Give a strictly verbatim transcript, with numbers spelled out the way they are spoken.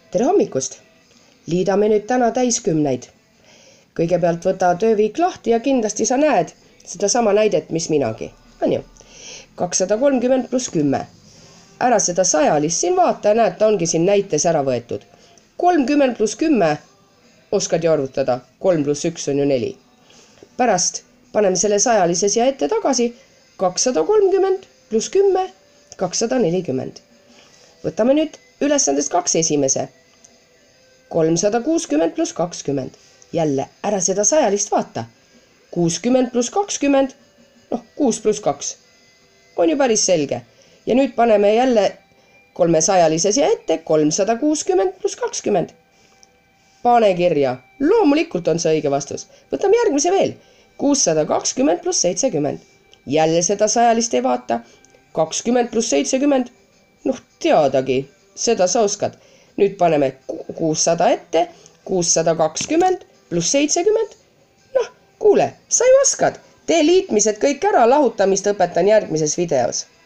tere hommikust! Liidame nüüd täna täiskümneid. Kõigepealt võta tööviik lahti ja kindlasti sa näed seda sama näidet, mis minagi. On ju? kakssada kolmkümmend pluss kümme. Ära seda sajalist siin vaata ja näed, ta ongi siin näites ära võetud. kolmkümmend pluss kümme oskad ju arvutada. kolm pluss üks on ju neli. Pärast paneme selle sajalise siia ette tagasi. kakssada kolmkümmend pluss kümme, kakssada nelikümmend. Võtame nüüd ülesandest kaks esimese. kolmsada kuuskümmend pluss kakskümmend. Jälle, ära seda sajalist vaata. kuuskümmend pluss kakskümmend, noh, kuus pluss kaks. On ju päris selge. Ja nüüd paneme jälle kolme sajalise siia ette, kolmsada kuuskümmend pluss kakskümmend. Pane kirja. Loomulikult on see õige vastus. Võtame järgmise veel. kuussada kakskümmend pluss seitsekümmend. Jälle seda sajalist ei vaata. kakskümmend pluss seitsekümmend. Noh, teadagi. Seda sa oskad. Nüüd paneme kuussada ette, kuussada kakskümmend pluss seitsekümmend. Noh, kuule, sa ju oskad. Tee liitmised kõik ära, lahutamist õpetan järgmises videos.